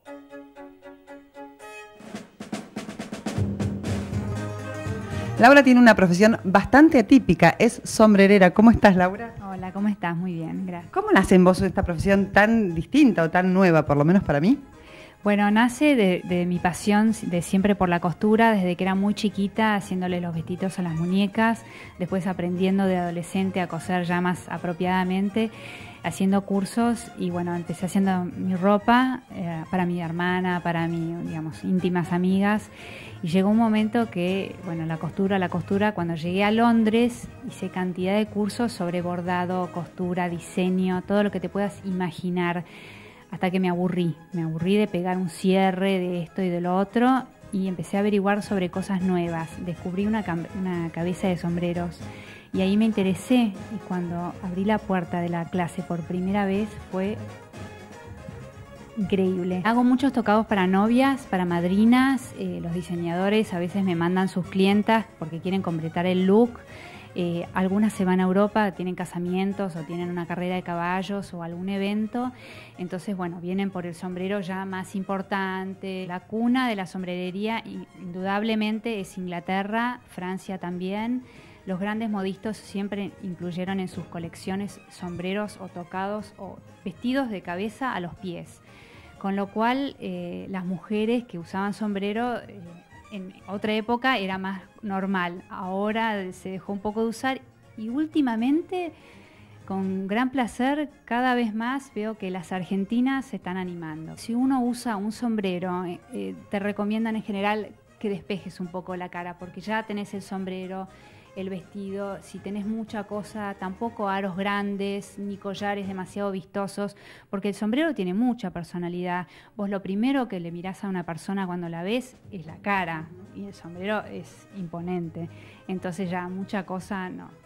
Laura tiene una profesión bastante atípica, es sombrerera. ¿Cómo estás, Laura? Hola, ¿cómo estás? Muy bien, gracias. ¿Cómo nace en vos esta profesión tan distinta o tan nueva, por lo menos para mí? Bueno, nace de mi pasión de siempre por la costura, desde que era muy chiquita, haciéndole los vestidos a las muñecas, después aprendiendo de adolescente a coser ya más apropiadamente, haciendo cursos y bueno, empecé haciendo mi ropa para mi hermana, para mis, digamos, íntimas amigas. Y llegó un momento que, bueno, la costura, cuando llegué a Londres hice cantidad de cursos sobre bordado, costura, diseño, todo lo que te puedas imaginar, hasta que me aburrí de pegar un cierre de esto y de lo otro y empecé a averiguar sobre cosas nuevas. Descubrí una cabeza de sombreros y ahí me interesé y cuando abrí la puerta de la clase por primera vez fue increíble. Hago muchos tocados para novias, para madrinas, los diseñadores a veces me mandan sus clientas porque quieren completar el look. Algunas se van a Europa, tienen casamientos o tienen una carrera de caballos o algún evento, entonces bueno, vienen por el sombrero ya más importante. La cuna de la sombrerería indudablemente es Inglaterra, Francia también. Los grandes modistas siempre incluyeron en sus colecciones sombreros o tocados o vestidos de cabeza a los pies, con lo cual las mujeres que usaban sombrero en otra época era más normal, ahora se dejó un poco de usar y últimamente con gran placer cada vez más veo que las argentinas se están animando. Si uno usa un sombrero, te recomiendan en general que despejes un poco la cara porque ya tenés el sombrero, el vestido, si tenés mucha cosa, tampoco aros grandes ni collares demasiado vistosos, porque el sombrero tiene mucha personalidad. Vos lo primero que le mirás a una persona cuando la ves es la cara, y el sombrero es imponente. Entonces ya mucha cosa no.